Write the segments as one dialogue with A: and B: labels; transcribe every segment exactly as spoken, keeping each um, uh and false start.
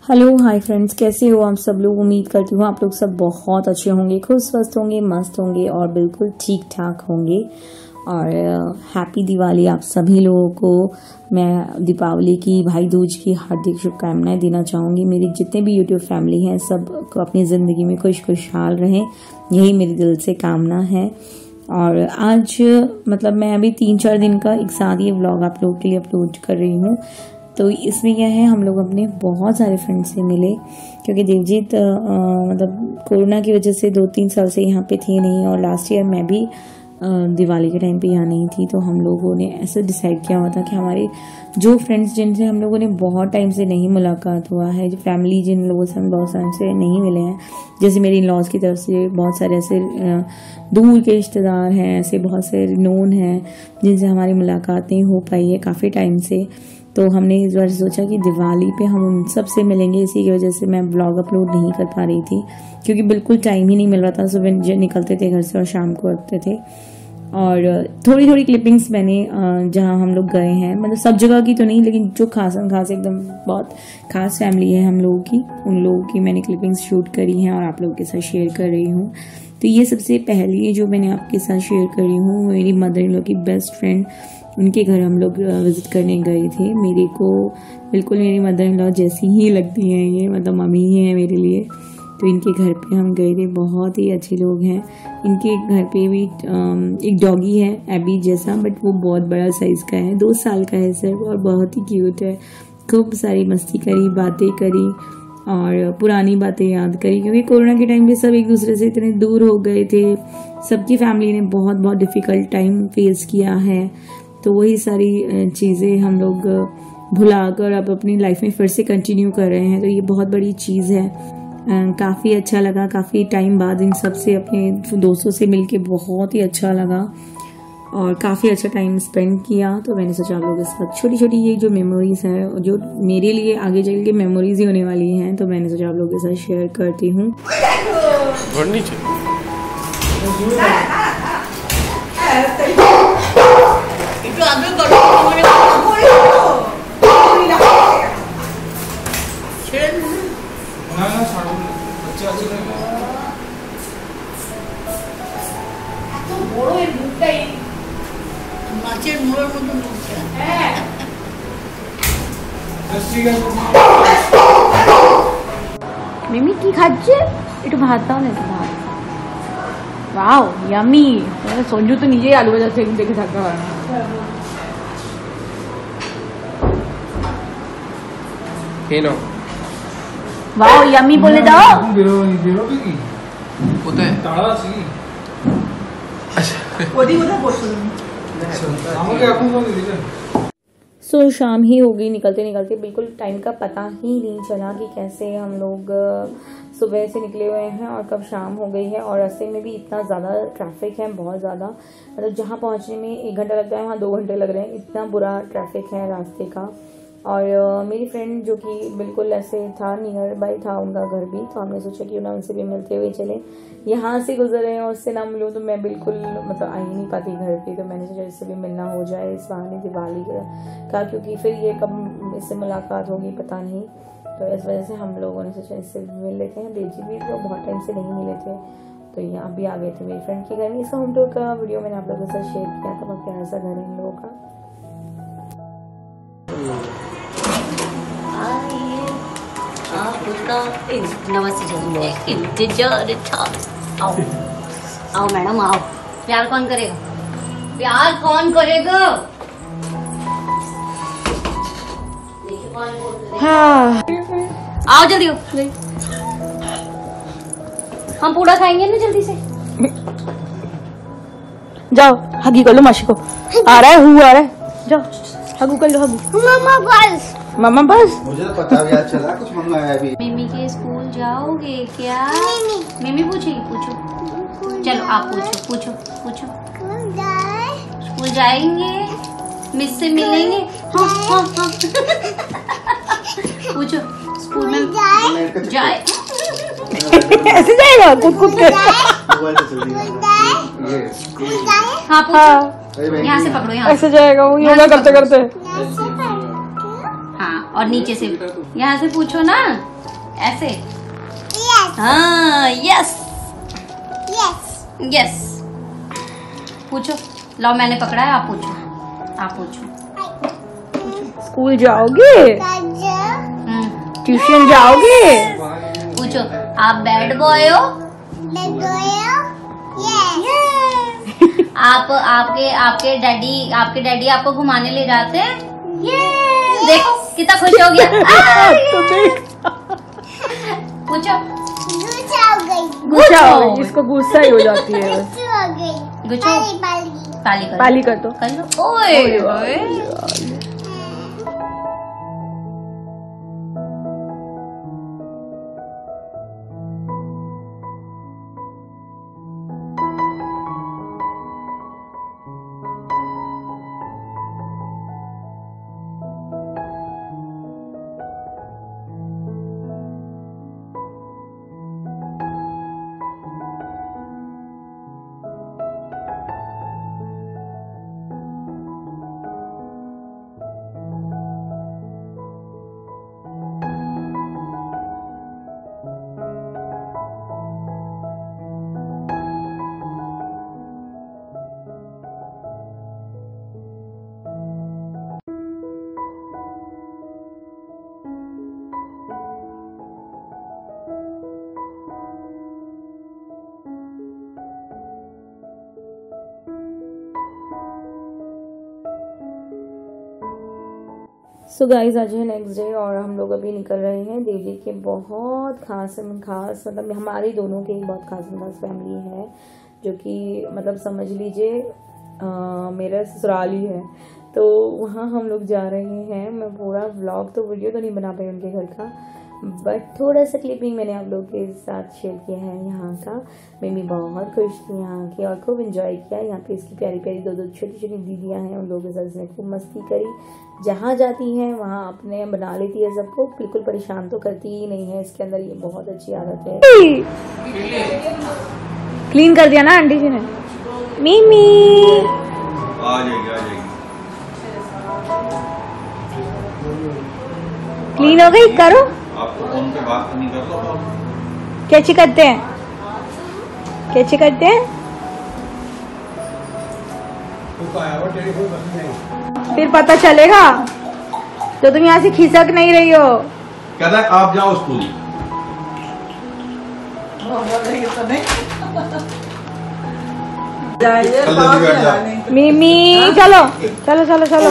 A: Hello hi friends, कैसे हो आप सब लोग। उम्मीद करती हूँ आप लोग सब बहुत अच्छे होंगे, खुश स्वस्थ होंगे, मस्त होंगे और बिल्कुल ठीक ठाक होंगे। और हैप्पी दिवाली आप सभी लोगों को। मैं दीपावली की, भाई दूज की हार्दिक शुभकामनाएं देना चाहूँगी। मेरी जितने भी यूट्यूब फैमिली हैं सब को अपनी ज़िंदगी में खुश खुशहाल रहें, यही मेरे दिल से कामना है। और आज मतलब मैं अभी तीन चार दिन का एक साथ ये व्लॉग आप लोगों के लिए अपलोड कर रही हूँ। तो इसमें क्या है, हम लोग अपने बहुत सारे फ्रेंड्स से मिले, क्योंकि देवजीत मतलब कोरोना की वजह से दो तीन साल से यहाँ पे थे नहीं, और लास्ट ईयर मैं भी आ, दिवाली के टाइम पे यहाँ नहीं थी। तो हम लोगों ने ऐसे डिसाइड किया हुआ था कि हमारे जो फ्रेंड्स जिनसे हम लोगों ने बहुत टाइम से नहीं मुलाकात हुआ है, जो फैमिली जिन लोगों से हम बहुत टाइम से नहीं मिले हैं, जैसे मेरी इन लॉज की तरफ से बहुत सारे ऐसे दूर के रिश्तेदार हैं, ऐसे बहुत से नोन हैं जिनसे हमारी मुलाकात नहीं हो पाई है काफ़ी टाइम से। तो हमने इस बार सोचा कि दिवाली पे हम उन सब से मिलेंगे। इसी की वजह से मैं ब्लॉग अपलोड नहीं कर पा रही थी, क्योंकि बिल्कुल टाइम ही नहीं मिल रहा था। सुबह निकलते थे घर से और शाम को आते थे। और थोड़ी थोड़ी क्लिपिंग्स मैंने जहाँ हम लोग गए हैं, मतलब सब जगह की तो नहीं, लेकिन जो खास खास एकदम बहुत खास फैमिली है हम लोगों की, उन लोगों की मैंने क्लिपिंग्स शूट करी हैं और आप लोगों के साथ शेयर कर रही हूँ। तो ये सबसे पहली जो मैंने आपके साथ शेयर करी हूँ, मेरी मदर इन लॉ की बेस्ट फ्रेंड, उनके घर हम लोग विजिट करने गए थे। मेरे को बिल्कुल मेरी मदर इन लॉ जैसी ही लगती हैं ये, मतलब मम्मी ही है मेरे लिए। तो इनके घर पे हम गए थे, बहुत ही अच्छे लोग हैं। इनके घर पे भी एक डॉगी है एबी जैसा, बट वो बहुत बड़ा साइज का है, दो साल का है सिर्फ, और बहुत ही क्यूट है। खूब सारी मस्ती करी, बातें करी और पुरानी बातें याद करी, क्योंकि कोरोना के टाइम पे सब एक दूसरे से इतने दूर हो गए थे। सबकी फैमिली ने बहुत बहुत डिफिकल्ट टाइम फेस किया है। तो वही सारी चीज़ें हम लोग भुलाकर अब अपनी लाइफ में फिर से कंटिन्यू कर रहे हैं। तो ये बहुत बड़ी चीज़ है। काफ़ी अच्छा लगा, काफ़ी टाइम बाद इन सब से, अपने दोस्तों से मिलके बहुत ही अच्छा लगा और काफ़ी अच्छा टाइम स्पेंड किया। तो मैंने सोचा आप लोगों के साथ छोटी छोटी ये जो मेमोरीज है, जो मेरे लिए आगे चल के मेमोरीज ही होने वाली हैं, तो मैंने सोचा आप लोगों के साथ शेयर करती हूँ। মিমি কি খাচ্ছে একটু ভাত দাও না, একটু ভাত। Wow yummy. সঞ্জু তো নিজেই আলু ভাজা দেখে থাকতে পারে না। ওয়াও ইয়ামি বলে দাও। বেরোবে কি কোথায় তাড়া আছে কি? আচ্ছা ওদি কোথায় পড়ছো তুমি? আমাকে এখন বলে দিলেন। सो so, शाम ही हो गई, निकलते निकलते बिल्कुल टाइम का पता ही नहीं चला कि कैसे हम लोग सुबह से निकले हुए हैं और कब शाम हो गई है। और रास्ते में भी इतना ज़्यादा ट्रैफिक है, बहुत ज़्यादा, मतलब जहाँ पहुँचने में एक घंटा लगता है वहाँ दो घंटे लग रहे हैं, इतना बुरा ट्रैफिक है रास्ते का। और uh, मेरी फ्रेंड जो कि बिल्कुल ऐसे था, नियर बाई था उनका घर भी, तो हमने सोचा कि ना उनसे भी मिलते हुए चले। यहाँ से गुजर रहे हैं और उससे ना मिलूँ तो मैं बिल्कुल मतलब आ ही नहीं पाती घर पे। तो मैंने सोचा इससे भी मिलना हो जाए इस बहाने दिवाली का, क्योंकि फिर ये कब इससे मुलाकात होगी पता नहीं। तो इस वजह से हम लोगों ने सोचा इससे भी मिल लेते हैं। देवजी भी तो बहुत टाइम से नहीं मिले थे, तो यहाँ भी आ गए थे मेरी फ्रेंड के घर में। इसका होम टूर का वीडियो मैंने आप लोगों के साथ शेयर किया था। बहुत प्यारा सा घर है इन लोगों का।
B: आओ आओ मैडम आओ। प्यार कौन करेगा? प्यार कौन करेगा? हाँ। आओ जल्दी हो, हम पूरा खाएंगे ना जल्दी से।
A: जाओ हगी कर लो माशी को। आ रहा है हु आ रहा है, जाओ हगू कर लो। हगू मामा बस, मामा बस। मुझे तो पता भी आज चला कुछ मंगाया है अभी।
B: मिमी के स्कूल जाओगे क्या? मिमी पूछेगी, पूछो। चलो आप पूछो पूछो पूछो। स्कूल जाएंगे, मिस से मिलेंगे। हाँ हाँ हाँ। पूछो स्कूल में जाए
A: ऐसे जाएगा कुछ कुछ कर।
B: हाँ पूछो, यहाँ से पकड़ो, यहाँ
A: ऐसे जाएगा वो योगा करते करते।
B: हाँ और नीचे से यहाँ से पूछो ना। ऐसे हाँ यस
C: यस
B: यस। पूछो, लो मैंने पकड़ा है, आप पूछो, आप पूछो।
A: स्कूल जाओगे?
B: हम्म
A: ट्यूशन जाओगे?
B: पूछो, आप बैड बॉय हो? आप आपके आपके डैडी आपके डैडी आपको घुमाने ले जाते हैं? देखो कितना खुश हो गया।
A: तो देख
B: पूछो,
A: गुस्सा हो गई, इसको गुस्सा ही हो जाती है बस।
B: गुच्छो पाली कर
A: पाली कर दो।
B: कर लो। ओए ओए
A: सो गाइज आज है नेक्स्ट डे और हम लोग अभी निकल रहे हैं देवजी के बहुत खास खास मतलब हमारे दोनों के बहुत खास खास फैमिली है जो कि मतलब समझ लीजिए मेरा ससुराल ही है। तो वहाँ हम लोग जा रहे हैं। मैं पूरा व्लॉग तो वीडियो तो नहीं बना पाई उनके घर का, बट थोड़ा सा क्लिपिंग मैंने आप लोगों के साथ शेयर किया है यहाँ का। मम्मी बहुत खुश थी यहाँ की और खूब एंजॉय किया। यहाँ पे इसकी प्यारी प्यारी दो दो छोटी छोटी दीदियाँ हैं, उन लोगों के साथ इसने खूब मस्ती करी। जहाँ जाती हैं वहाँ अपने बना लेती है सबको, बिल्कुल परेशान तो करती ही नहीं है। इसके अंदर ये बहुत अच्छी आदत है। क्लीन कर दिया ना आंटी जी ने। मिमी
D: आ जाएगी आ जाएगी।
A: क्लीन हो गई, करो।
D: आपको फोन पे बात नहीं कर लो तो
A: कैची करते हैं, कैची करते हैं, फिर पता चलेगा तो तुम यहाँ से खिसक नहीं रही हो।
D: कहता है आप जाओ स्कूल। चल जल्दी बैठ जा।
A: मिमी चलो चलो चलो चलो।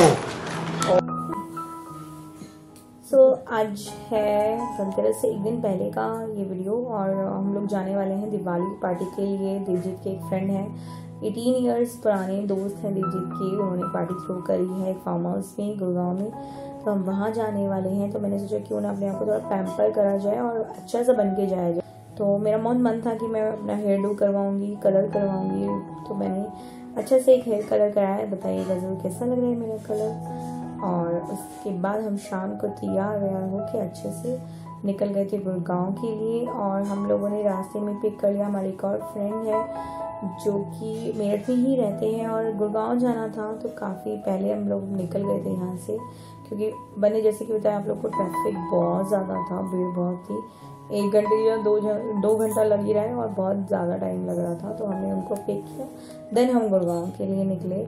A: सो so, आज है धनतेरस से एक दिन पहले का ये वीडियो और हम लोग जाने वाले हैं दिवाली पार्टी के लिए। दिलजीत के एक फ्रेंड हैं, अठारह इयर्स पुराने दोस्त हैं दिलजीत के, उन्होंने पार्टी थ्रो करी है एक फार्म हाउस में गुड़गांव में। तो हम वहाँ जाने वाले हैं। तो मैंने सोचा क्यों ना अपने आप को थोड़ा पैम्पर करा जाए और अच्छा सा बन के जाया जाए। तो मेरा बहुत मन था कि मैं अपना हेयर डू करवाऊँगी, कलर करवाऊँगी। तो मैंने अच्छा से एक हेयर कलर कराया। बताइएगा ज़रूर कैसा लग रहा है मेरा कलर। और उसके बाद हम शाम को तैयार व्यार होके अच्छे से निकल गए थे गुड़गांव के लिए। और हम लोगों ने रास्ते में पिक कर लिया। हमारी एक और फ्रेंड है जो कि मेरठ में ही रहते हैं और गुड़गांव जाना था। तो काफ़ी पहले हम लोग निकल गए थे यहाँ से, क्योंकि बने जैसे कि बताया आप लोग को ट्रैफिक बहुत ज़्यादा था, भीड़ बहुत थी। एक घंटे या दो दो घंटा लग ही रहा है और बहुत ज़्यादा टाइम लग रहा था। तो हमने उनको पिक किया, देन हम गुड़गांव के लिए निकले।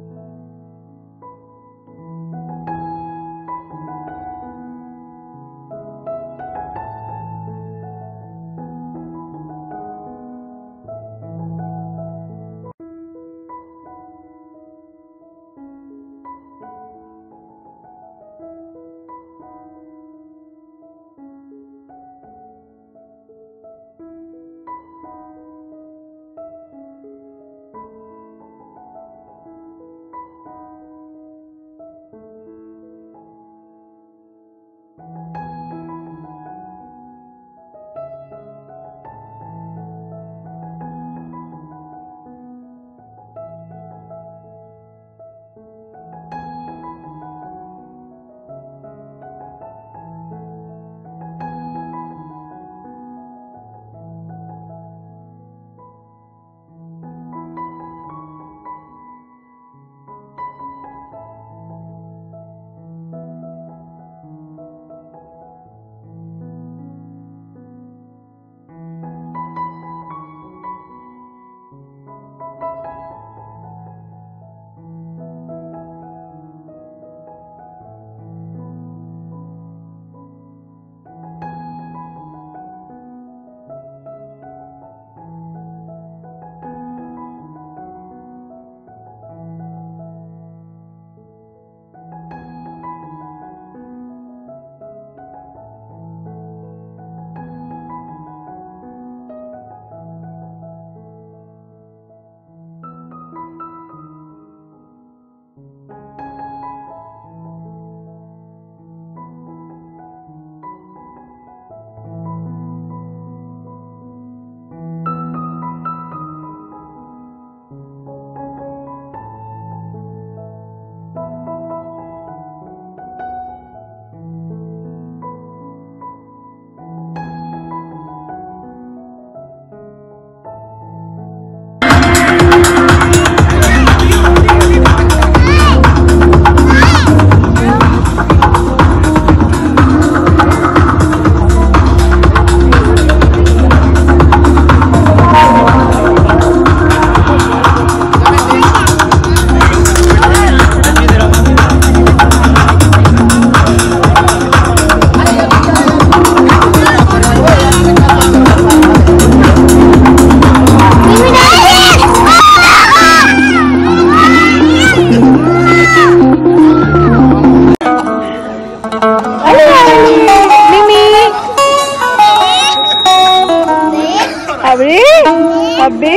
E: अबे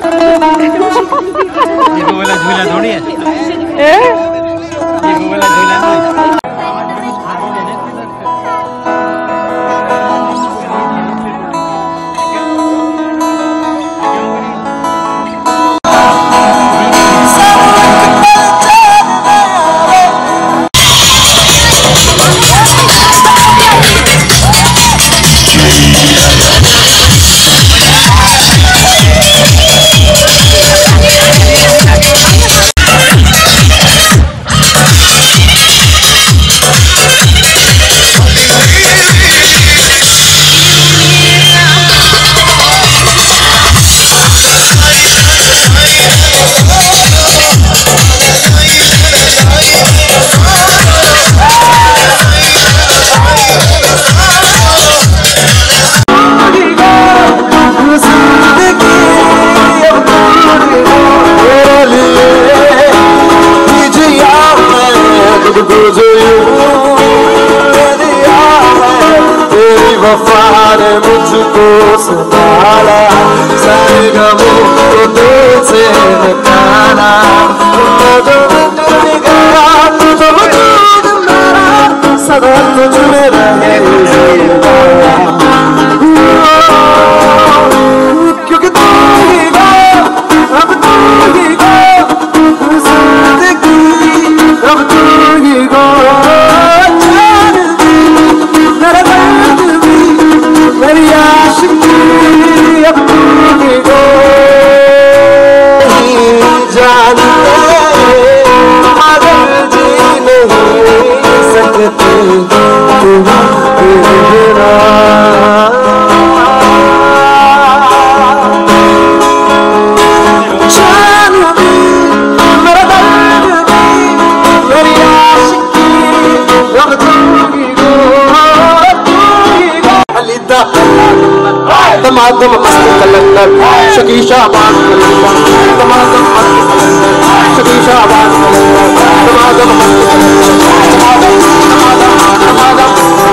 F: ये वाला झूला थोड़ी है, ये वाला झूला नहीं।
G: मुझको संभाला सारे गमों को दिल से निकाला सदा तुझ में रहे क्योंकि तू ही गो, अब तू ही गो, जिंदगी अब तू ही गो, मेरा दर्द भी मेरी आशिकी अब तू ही गो, जानते मगर जी नहीं सकते तुम बिना। तमादम मस्त कलंदर शकीशा आबाद तमादम मस्त कलंदर शकीशा आबाद तमादम मस्त कलंदर तमादम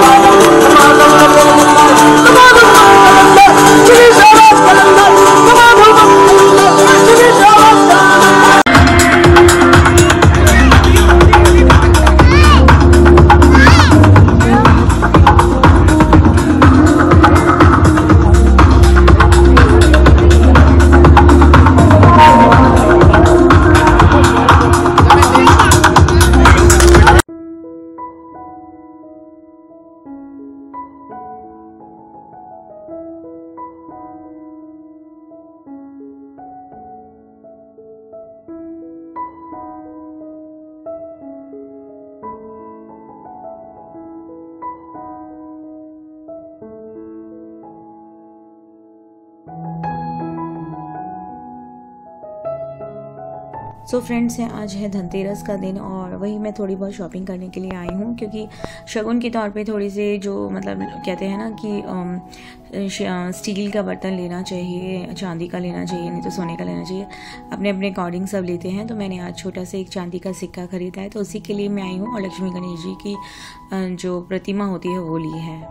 A: सो फ्रेंड्स हैं, आज है धनतेरस का दिन और वही मैं थोड़ी बहुत शॉपिंग करने के लिए आई हूँ, क्योंकि शगुन के तौर पे थोड़ी से जो मतलब कहते हैं ना कि स्टील का बर्तन लेना चाहिए, चांदी का लेना चाहिए, नहीं तो सोने का लेना चाहिए, अपने अपने अकॉर्डिंग सब लेते हैं। तो मैंने आज छोटा सा एक चांदी का सिक्का खरीदा है, तो उसी के लिए मैं आई हूँ और लक्ष्मी गणेश जी की जो प्रतिमा होती है वो ली है।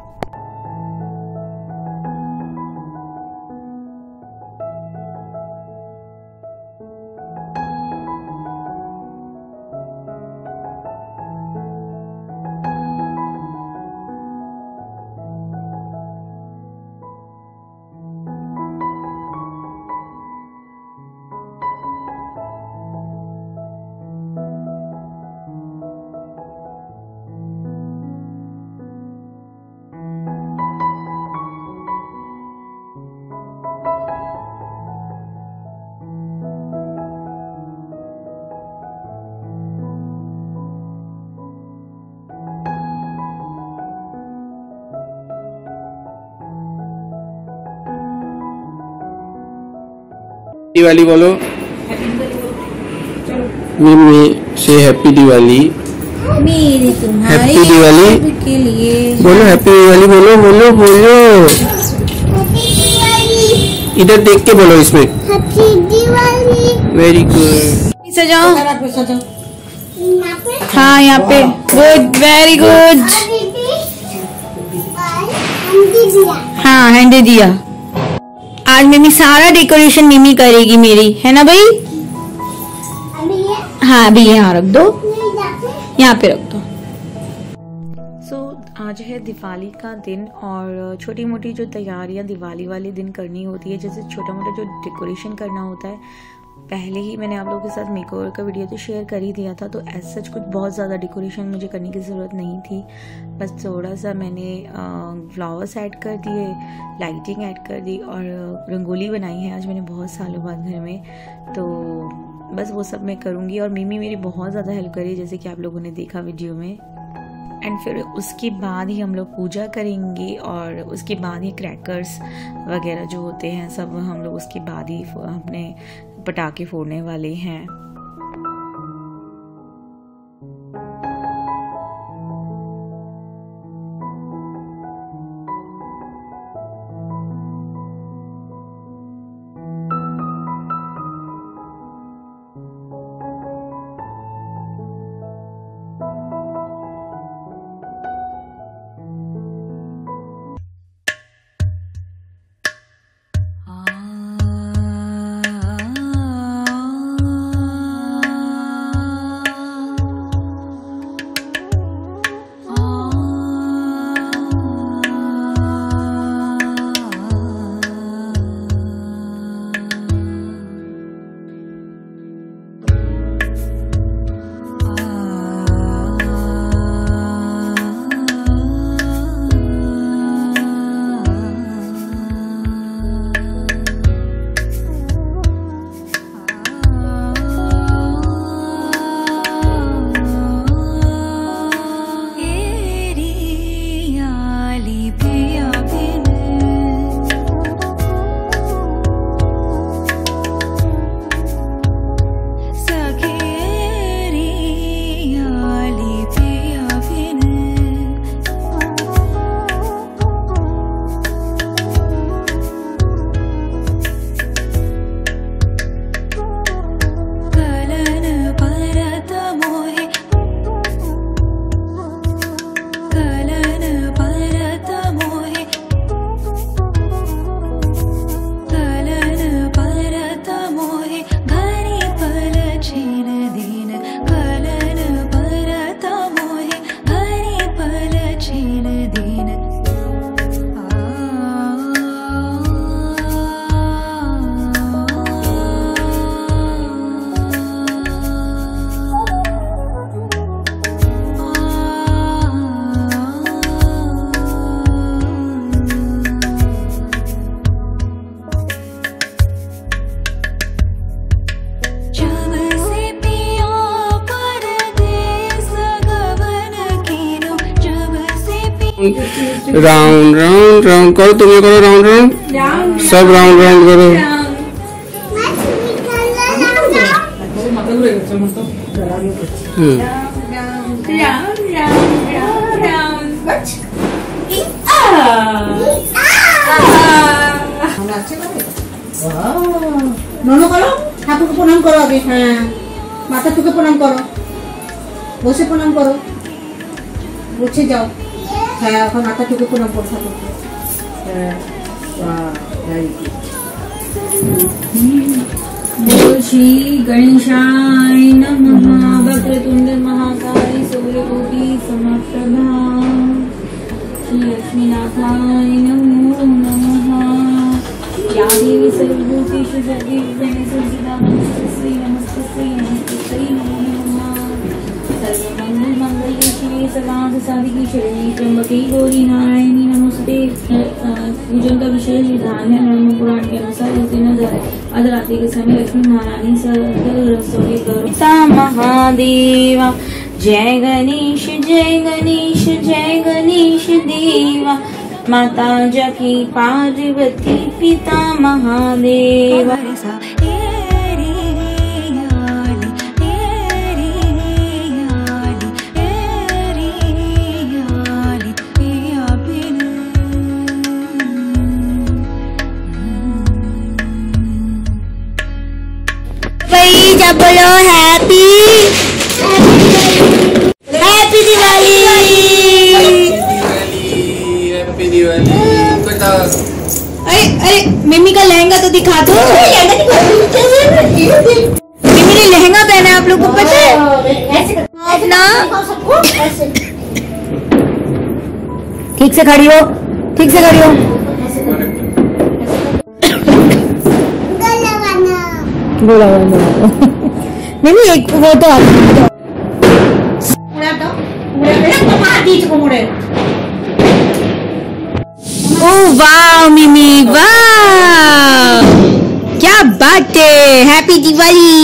G: दिवाली बोलो, मम्मी से हैप्पी दिवाली,
A: मेरी तुम्हारी
G: हैप्पी दिवाली
A: के लिए
G: बोलो, हैप्पी दिवाली बोलो बोलो बोलो, इधर देख के बोलो, इसमें हैप्पी दिवाली। वेरी गुड,
A: सजाओ हाँ यहाँ पे, गुड वेरी गुड, हाँ हैंडी दिया। आज मिमी सारा डेकोरेशन मिमी करेगी मेरी, है ना भाई? हाँ अभी यहाँ रख दो, यहाँ पे रख दो। सो so, आज है दिवाली का दिन और छोटी मोटी जो तैयारियां दिवाली वाले दिन करनी होती है, जैसे छोटा मोटा जो डेकोरेशन करना होता है, पहले ही मैंने आप लोगों के साथ मेकओवर का वीडियो तो शेयर कर ही दिया था। तो एज सच कुछ बहुत ज़्यादा डेकोरेशन मुझे करने की ज़रूरत नहीं थी, बस थोड़ा सा मैंने फ्लावर्स ऐड कर दिए, लाइटिंग ऐड कर दी और रंगोली बनाई है आज मैंने बहुत सालों बाद घर में। तो बस वो सब मैं करूँगी और मिमी मेरी बहुत ज़्यादा हेल्प करी, जैसे कि आप लोगों ने देखा वीडियो में। एंड फिर उसके बाद ही हम लोग पूजा करेंगे और उसके बाद ही क्रैकर्स वगैरह जो होते हैं सब हम लोग उसके बाद ही अपने पटाखे फोड़ने वाले हैं।
G: राउंड राउंड राउंड करो, तुम ये करो राउंड राउंड, सब राउंड राउंड करो।
E: नोनो करो, ठाकुर को प्रणाम करो अभी। हाँ माता तुके प्रणाम करो, बसे प्रणाम करो, उठे जाओ। हाँ এখন মাতা তুকে প্রণাম করো ঠাকুরকে।
A: बोल श्री गणेशाय नमः। वक्रतुंड महाकाय सूर्यकोटि समप्रभा। श्री लक्ष्मीनाथाय नमो नमः। या देवी सर्वभूतेषु सर्वदेवेषु संस्थिता नमस्तस्यै नमस्तस्यै नमस्तस्यै नमो नमः। सर्वमंगल मंगल्ये शिवे सर्वार्थ साधिके शरण्ये त्र्यंबके गौरी नारायणी नमोस्तुते। पूजन का विशेष विधान है ब्रह्म पुराण के अनुसार इस दिन आज रात्रि के समय लक्ष्मी महारानी सकल रसोई पिता महादेवा। जय गणेश जय गणेश जय गणेश देवा। माता जकी पार्वती पिता महादेवा। जब बोलो happy happy Diwali
G: happy Diwali.
E: अरे अरे
A: मिमी का लहंगा तो दिखा दो। मिमी ने लहंगा पहना है, आप लोग को पता है ना? ठीक से खड़ी हो, ठीक से खड़ी हो। बोला बोला मिमी एक फोटो ओह वाह मिमी, वाह क्या बात है, हैप्पी दिवाली।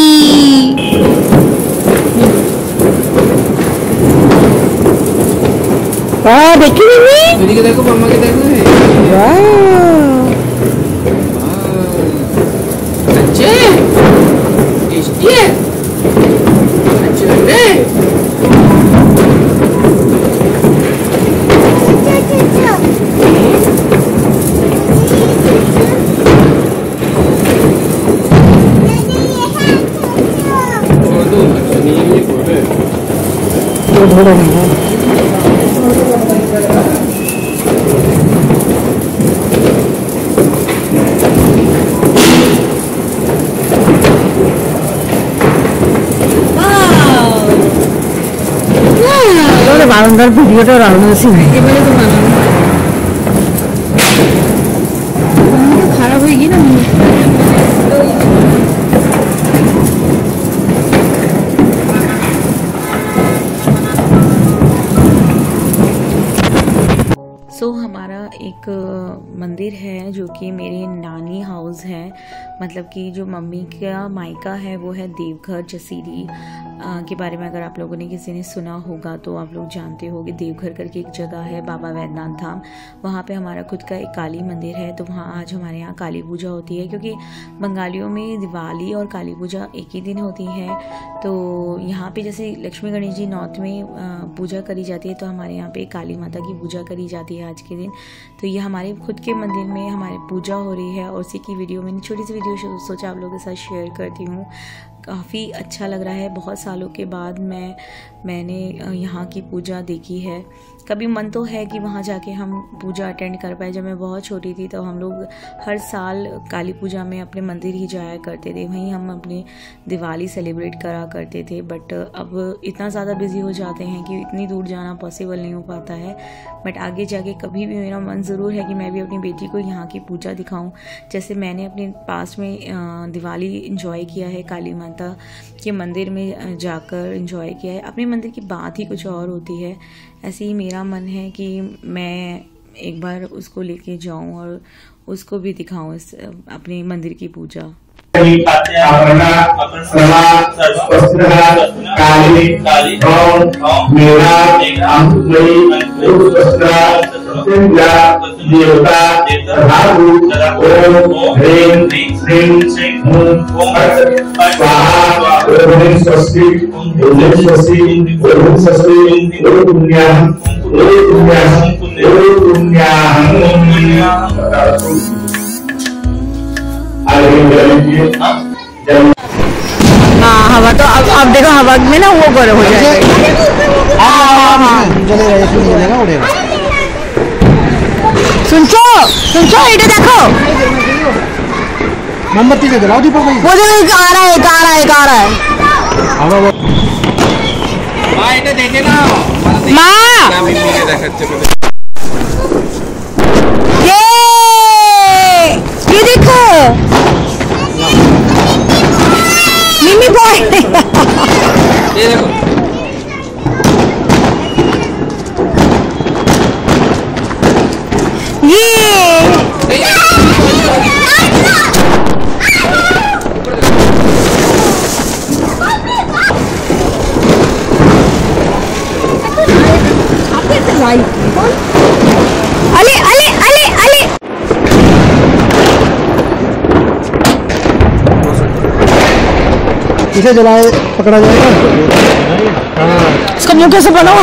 A: वाह देखी मिमी,
G: दीदी के देखो, मम्मा के देखो।
A: वाह
G: अच्छे टेस्टी है, अच्छे लग रहे हैं।
A: বারান্দার ভিডিওটা রান্না ছিল এবারে তো বানানো খারাপ হয়ে গিয়ে না। सो so, हमारा एक मंदिर है जो कि मेरे नानी हाउस है, मतलब कि जो मम्मी का मायका है वो है देवघर जसीरी के बारे में अगर आप लोगों ने किसी ने सुना होगा तो आप लोग जानते होंगे। देवघर करके एक जगह है, बाबा वैद्यनाथ धाम, वहाँ पे हमारा खुद का एक काली मंदिर है। तो वहाँ आज हमारे यहाँ काली पूजा होती है, क्योंकि बंगालियों में दिवाली और काली पूजा एक ही दिन होती है। तो यहाँ पे जैसे लक्ष्मी गणेश जी नॉर्थ में पूजा करी जाती है, तो हमारे यहाँ पे काली माता की पूजा करी जाती है आज के दिन। तो ये हमारे खुद के मंदिर में हमारी पूजा हो रही है, और उसी की वीडियो मैंने छोटी सी वीडियो सोचा आप लोगों के साथ शेयर करती हूँ। काफ़ी अच्छा लग रहा है, बहुत सालों के बाद मैं मैंने यहाँ की पूजा देखी है। कभी मन तो है कि वहाँ जाके हम पूजा अटेंड कर पाए। जब मैं बहुत छोटी थी तो हम लोग हर साल काली पूजा में अपने मंदिर ही जाया करते थे, वहीं हम अपनी दिवाली सेलिब्रेट करा करते थे। बट अब इतना ज़्यादा बिजी हो जाते हैं कि इतनी दूर जाना पॉसिबल नहीं हो पाता है। बट आगे जाके कभी भी मेरा मन ज़रूर है कि मैं भी अपनी बेटी को यहाँ की पूजा दिखाऊँ। जैसे मैंने अपने पास में दिवाली इंजॉय किया है, काली माता के मंदिर में जाकर इंजॉय किया है। अपने मंदिर की बात ही कुछ और होती है। ऐसे ही मेरा मन है कि मैं एक बार उसको लेके जाऊं और उसको भी दिखाऊं इस अपने मंदिर की पूजा। हाँ हवा तो अब अब देखो हवा में ना वो गर्म हो जाएगा। सुनছো सुनছো इधर देखो,
G: मोमबत्ती से जलाओ दीपक भाई।
A: वो देखो आ रहा है, आ रहा है, आ रहा है।
G: माँ इधर देखे ना,
A: माँ ये ये देखो मिमी बॉय
G: ये देखो
A: ये अले अले अले अले
G: किसे जलाए पकड़ा जाएगा।
A: इसका मुंह कैसे बना?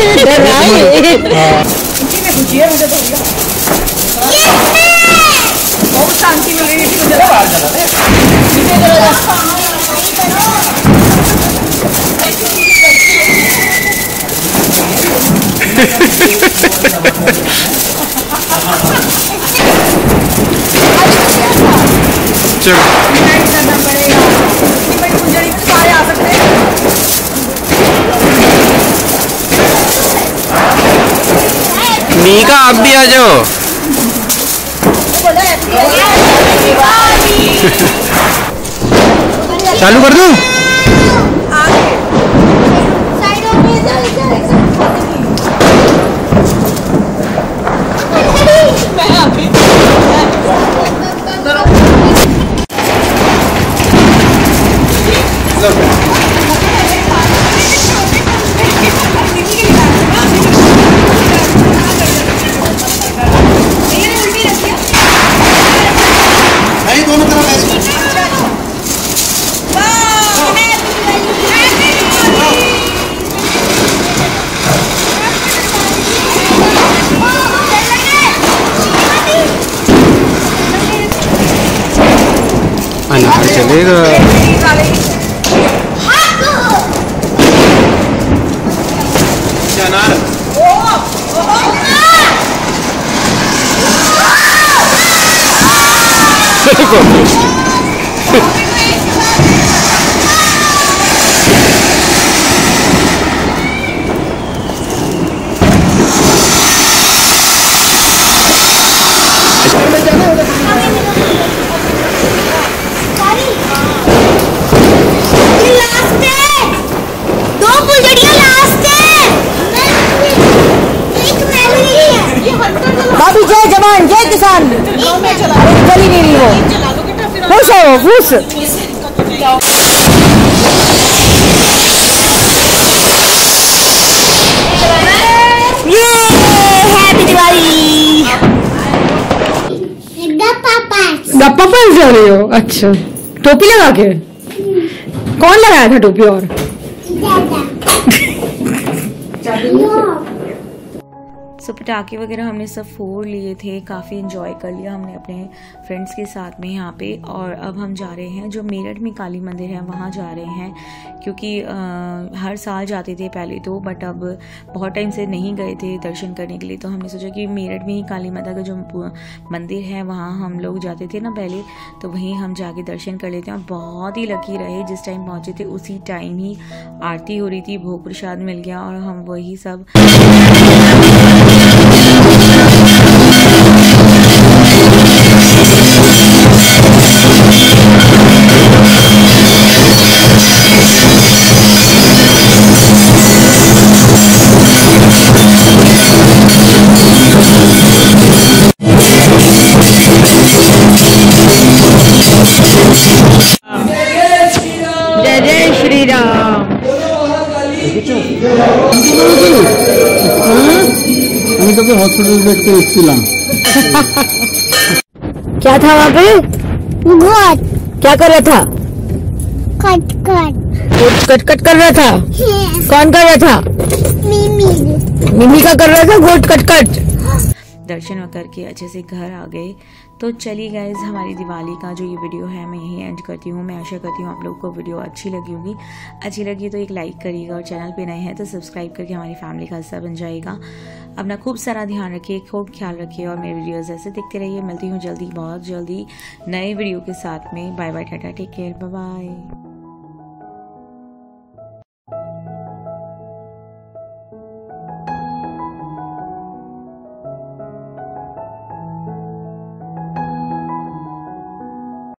A: बहुत शांति मिल रही है।
G: चलो
E: करना पड़ेगा भाई, फुलझड़ी में सारे आ सकते हैं।
G: मीका आप भी आ जाओ। चालू कर दूं? अनार चलेगा। अनार
E: भाभी जय जवान जय किसान। चली नहीं रही वो, खुश हो खुश। ये हैप्पी दिवाली। गप्पा पर जा रही हो? अच्छा, टोपी लगा के? कौन लगाया था टोपी? और
A: सो पटाखे वगैरह हमने सब फोड़ लिए थे, काफ़ी इन्जॉय कर लिया हमने अपने फ्रेंड्स के साथ में यहाँ पे। और अब हम जा रहे हैं जो मेरठ में काली मंदिर है वहाँ जा रहे हैं, क्योंकि आ, हर साल जाते थे पहले तो, बट अब बहुत टाइम से नहीं गए थे दर्शन करने के लिए। तो हमने सोचा कि मेरठ में ही काली माता का जो मंदिर है वहाँ हम लोग जाते थे ना पहले, तो वहीं हम जाके दर्शन कर लेते हैं। और बहुत ही लकी रहे, जिस टाइम पहुँचे थे उसी टाइम ही आरती हो रही थी, भोग प्रसाद मिल गया और हम वही सब
E: जय जय श्री राम।
H: আমি তোকে হসপিটাল দেখতে এসেছিলাম।
E: क्या था वहाँ पे?
C: God,
E: क्या कर रहा था?
C: cut, cut.
E: कट कट कर रहा था? कौन कर रहा था?
C: Mimi.
E: मिमी का कर रहा था गोट कट कट।
A: दर्शन करके अच्छे से घर आ गए। तो चलिए गाइज, हमारी दिवाली का जो ये वीडियो है मैं यहीं एंड करती हूँ। मैं आशा करती हूँ आप लोगों को वीडियो अच्छी लगी होगी। अच्छी लगी तो एक लाइक करिएगा और चैनल पे नए हैं तो सब्सक्राइब करके हमारी फैमिली का हिस्सा बन जाएगा। अपना खूब सारा ध्यान रखिए, खूब ख्याल रखिए और मेरे वीडियोज़ ऐसे देखते रहिए। मिलती हूँ जल्दी, बहुत जल्दी नए वीडियो के साथ में। Bye bye, tata, take care, bye bye.